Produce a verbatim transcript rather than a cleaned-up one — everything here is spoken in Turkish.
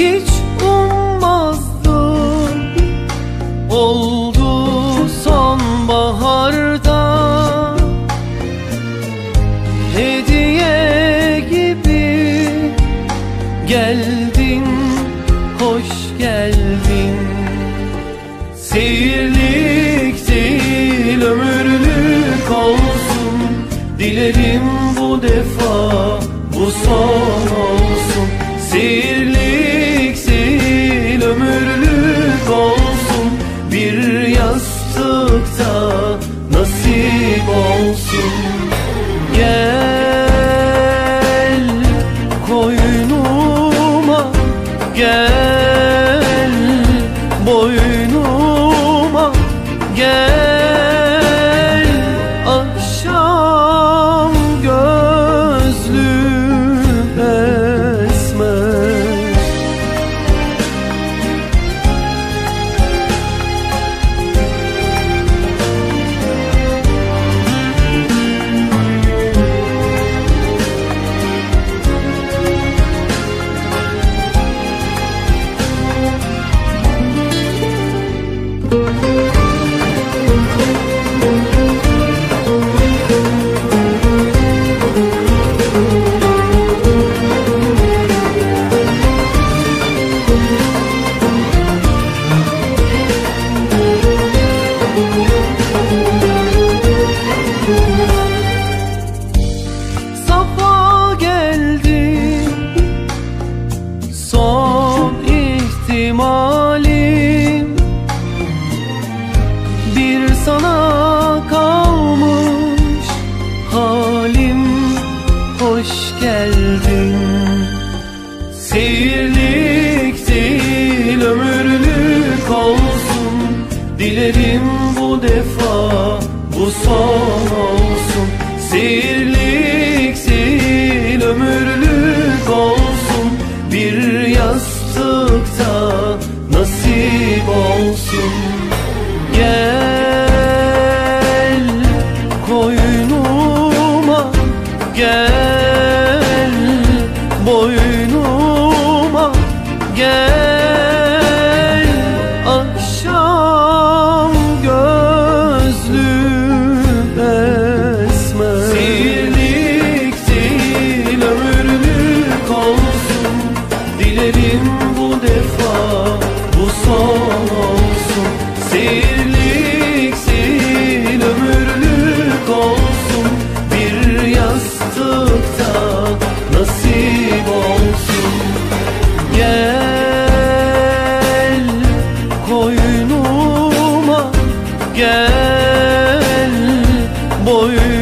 hiç ummazdım. Oldu sonbaharda, hediye gibi geldin, hoş geldin. Seyirlik değil ömürlük olsun, dilerim bu defa bu son olsun. Seyirlik değil ömürlük olsun, bir yastıkta nasip olsun. Gel koynuma, gel boynuma, gel akşam gözlüm esmer. Safa geldi, son ihtimalim, bir sana kalmış halim, hoş geldin. Seyirlik değil ömürlük olsun, dilerim bu defa bu son olsun. Seyirlik değil ömürlük olsun, bir yastıkta nasip olsun. Gel koynuma, gel boynuma, gel akşam gözlüm esmer. Seyirlik değil ömürlük olsun, dilerim bu defa bu son olsun. Seyirlik değil ömürlük olsun, bir yastıkta nasip olsun. Gel koynuma, gel boynuma,